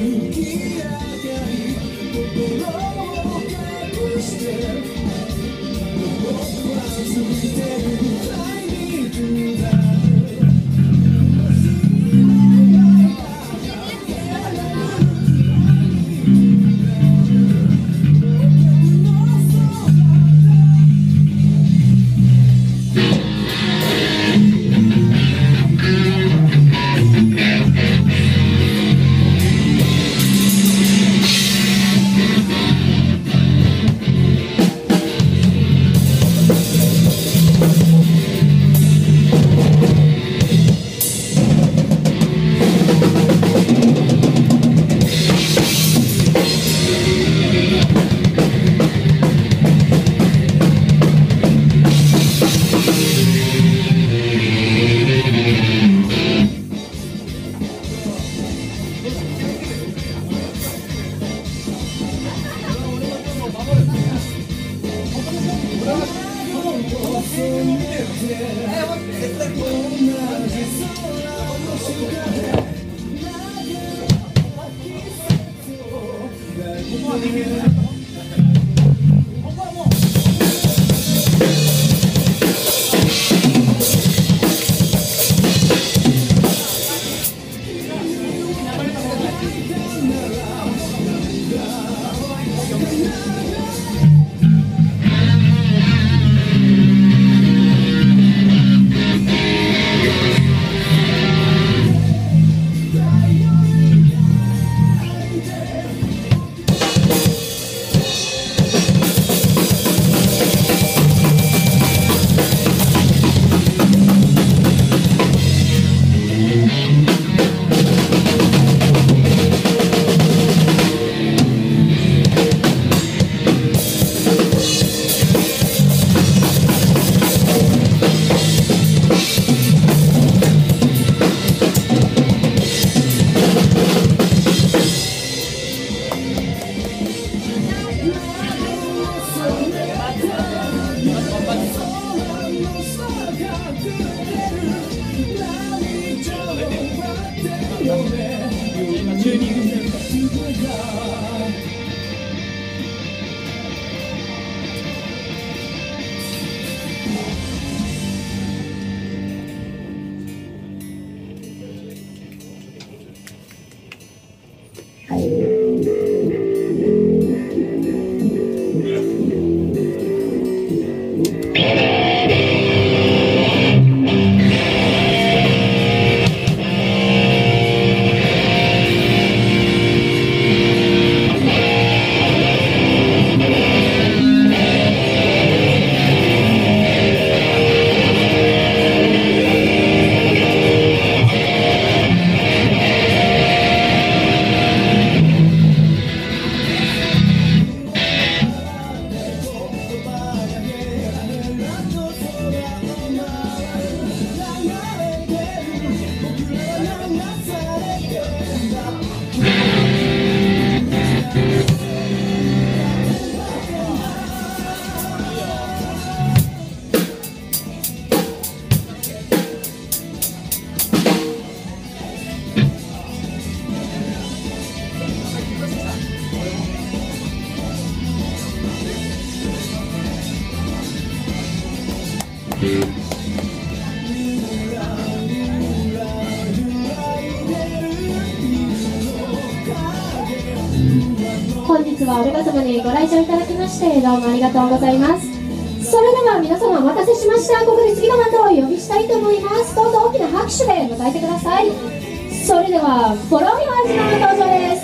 本日はオルガズムにご来場いただきましてどうもありがとうございます。それでは皆様お待たせしました。ここで次のバンドをお呼びしたいと思います。どうぞ大きな拍手で迎えてください。それではフォローヨーズの登場です。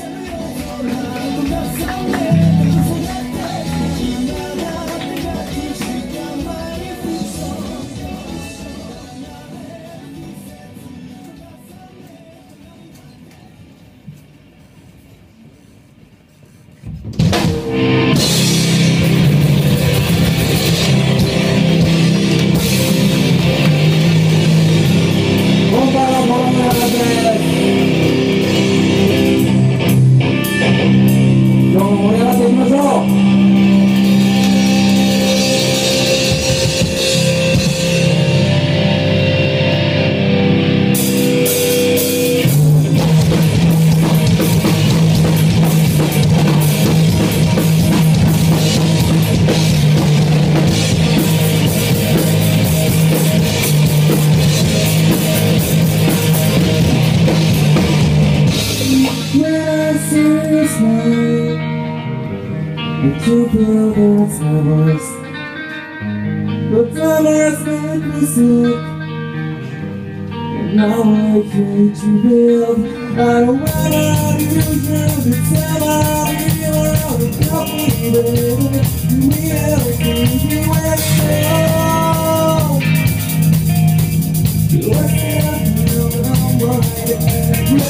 どうも night, and you feel the tremors. The tremors make me sick, and now I hate you live. I don't wanna use you to tell my real the company, baby. We have to do it all. You are still the number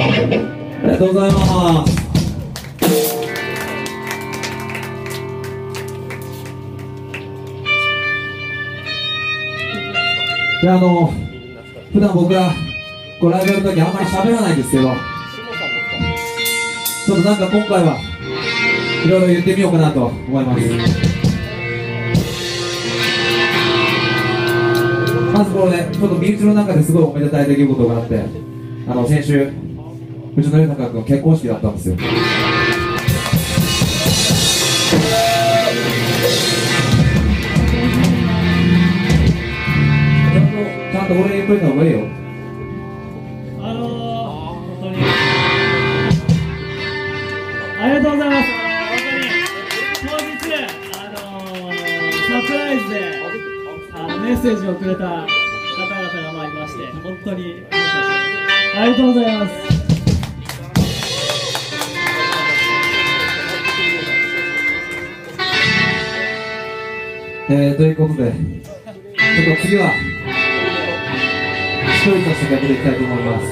りがとうございます。で普段僕がこうライブやるときあんまり喋らないんですけど、ちょっとなんか今回はいろいろ言ってみようかなと思います。まずこれね、ちょっと身内の中ですごいおめでたい出来事があって、先週うちの豊君結婚式だったんですよ。ちゃんと俺言っといた方がいいよ。 本当にありがとうございます。本当に当日サプライズでメッセージをくれた方々がいまして、本当に感謝します。ありがとうございます。 ということで、ちょっと次は一人としてやっていきたいと思います。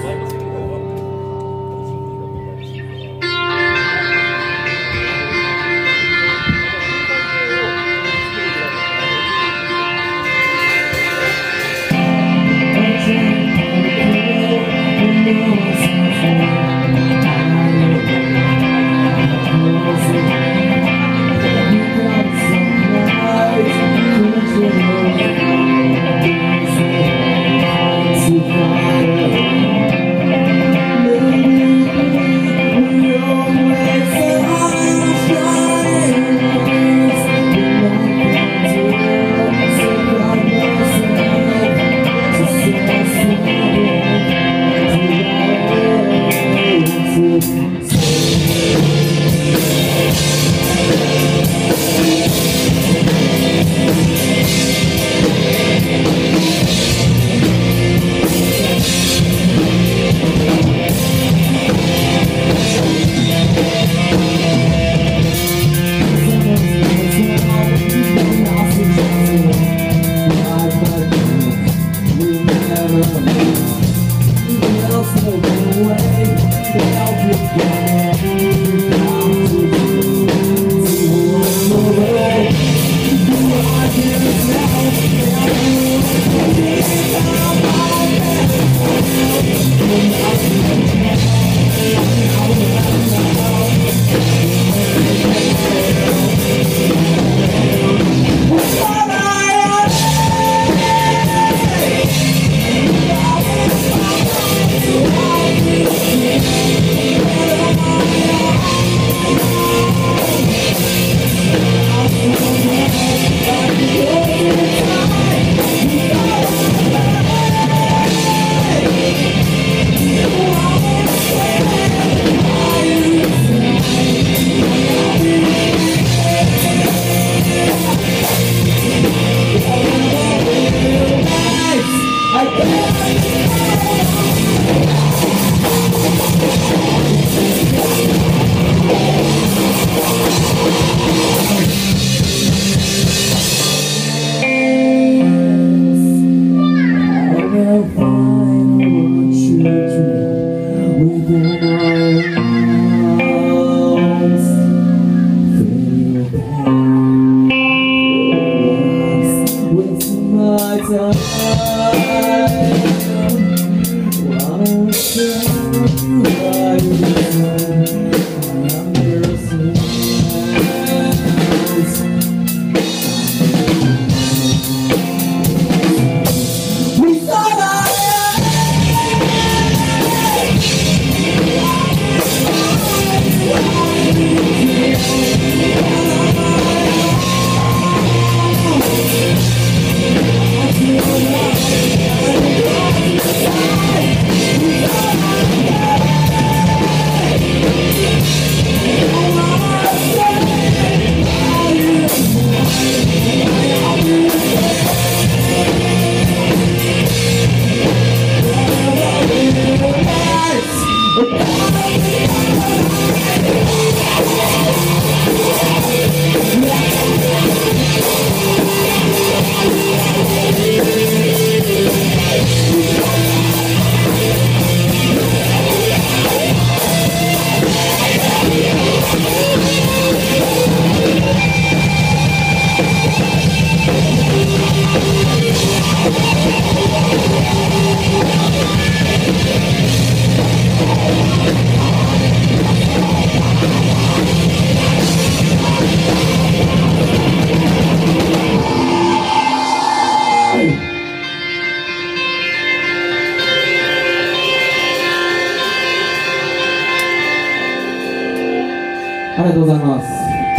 ありがとうございます。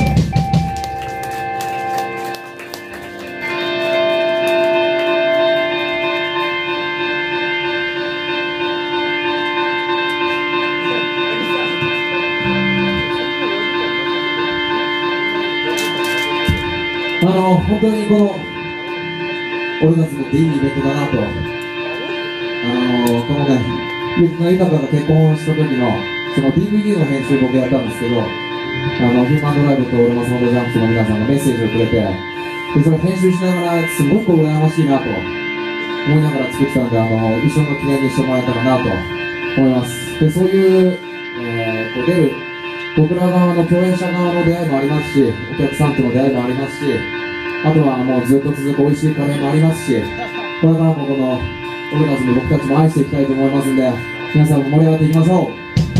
本当にこのオルガズムっていいイベントだなと、このね、ゆきの豊が結婚した時のその DVD の編集僕やったんですけど、ヒューマンドライブとオルマスモードジャンプの皆さんがメッセージをくれて、でそれ編集しながらすごく羨ましいなと思いながら作ってたんで、一生の記念にしてもらえたらなと思います。でそういう、こう出る僕ら側の共演者側の出会いもありますし、お客さんとの出会いもありますし、あとはもうずっと続く美味しいカレーもありますし、これからもこのオルガズム僕たちも愛していきたいと思いますんで、皆さんも盛り上がっていきましょ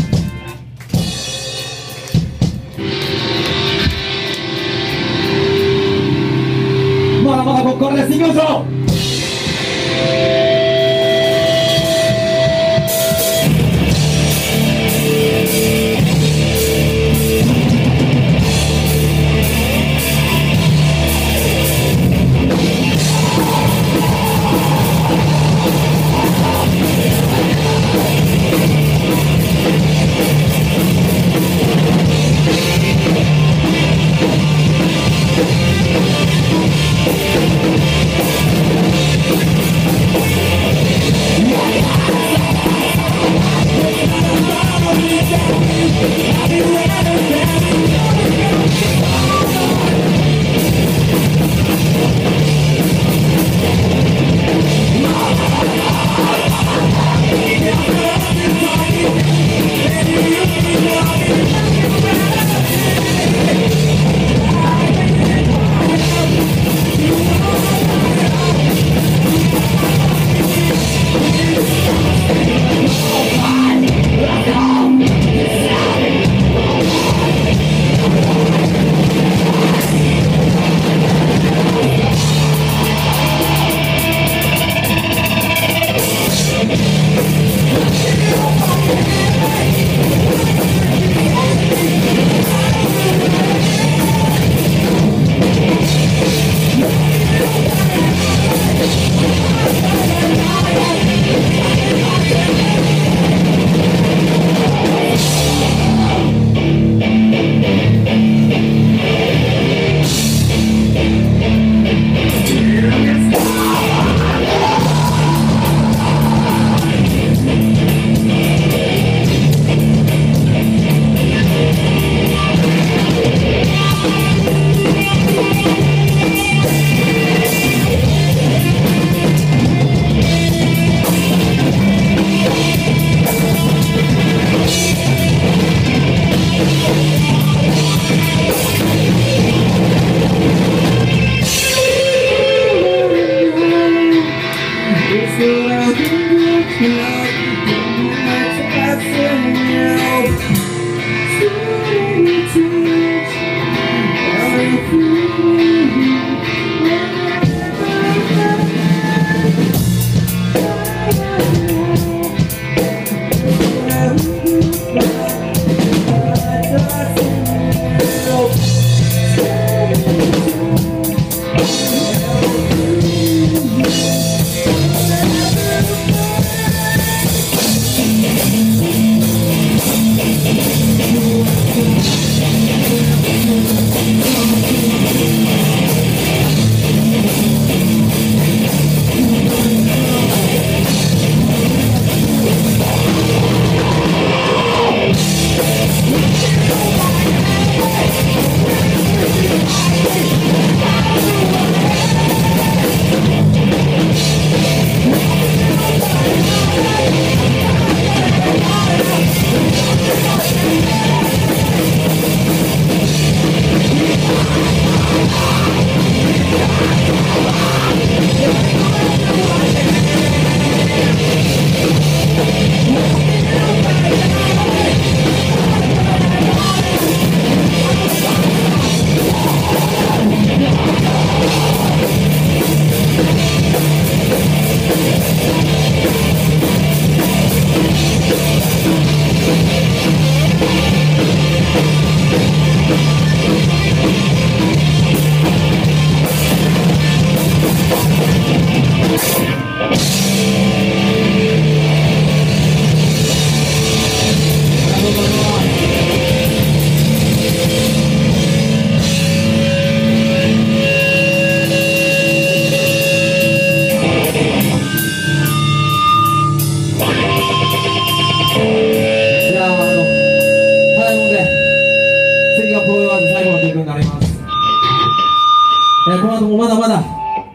う。まだまだここからです。いきましょう。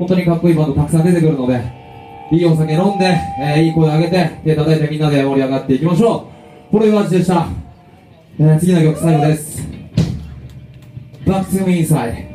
本当にかっこいいバンドたくさん出てくるので、いいお酒飲んで、いい声上げて、手叩いてみんなで盛り上がっていきましょう。これが味でした。次の曲最後です。Back to me inside。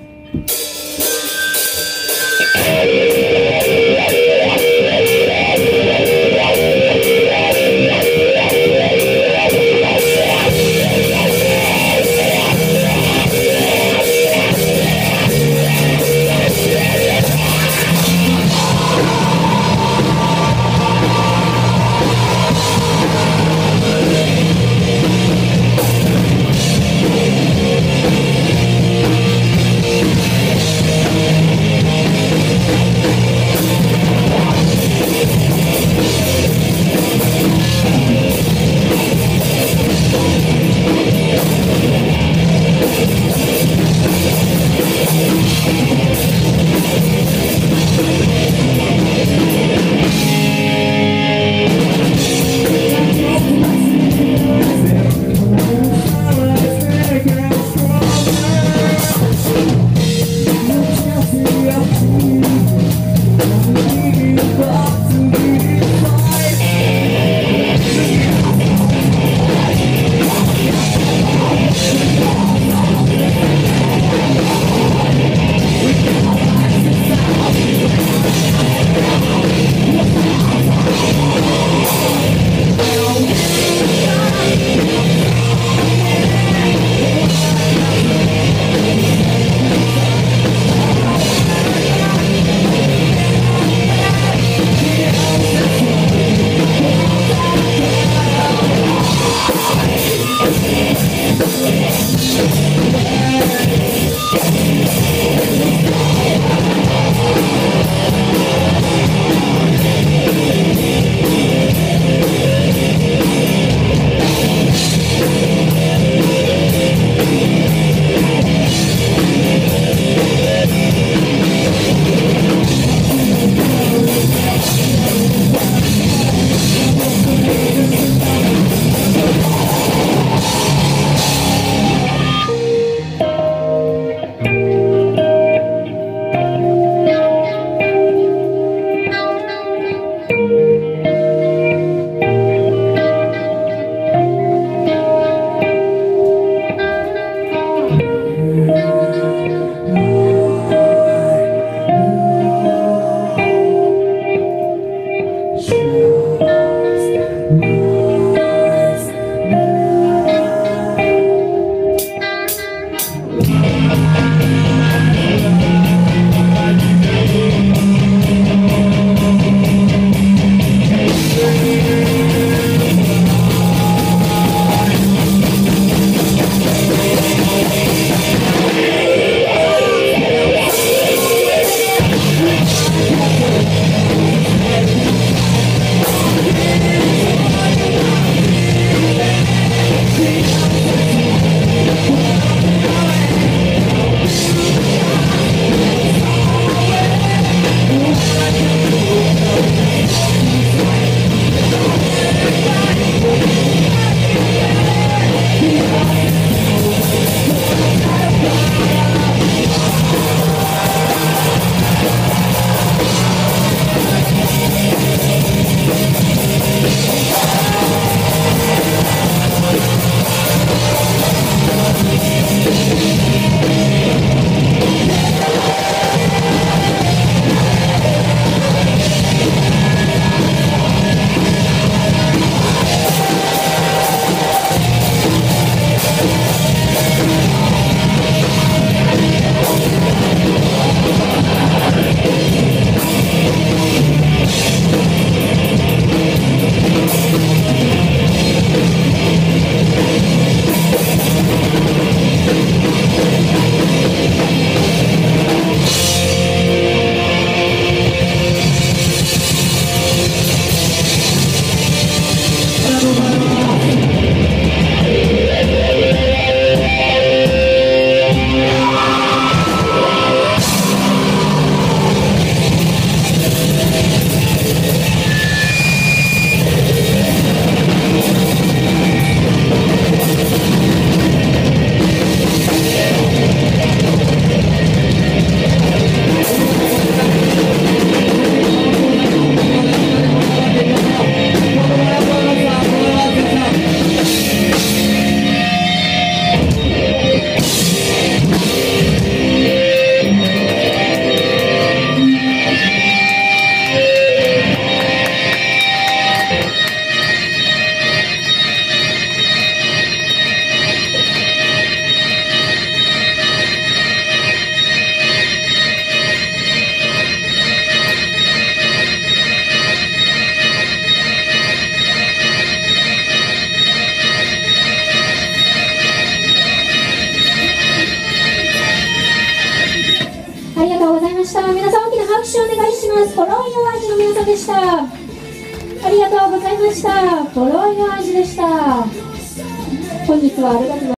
ありがとうございました。皆さん大きな拍手をお願いします。フォローインアージの皆さんでした。ありがとうございました。フォローインアージでした。本日は6月の